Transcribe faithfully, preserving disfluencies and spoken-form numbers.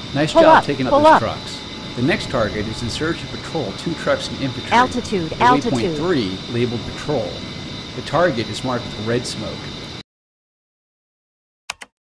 Nice Pull job up, taking up pull those up. trucks. The next target is Insurgent Patrol, two trucks and infantry. Altitude, At altitude. Waypoint three, labeled Patrol. The target is marked with red smoke.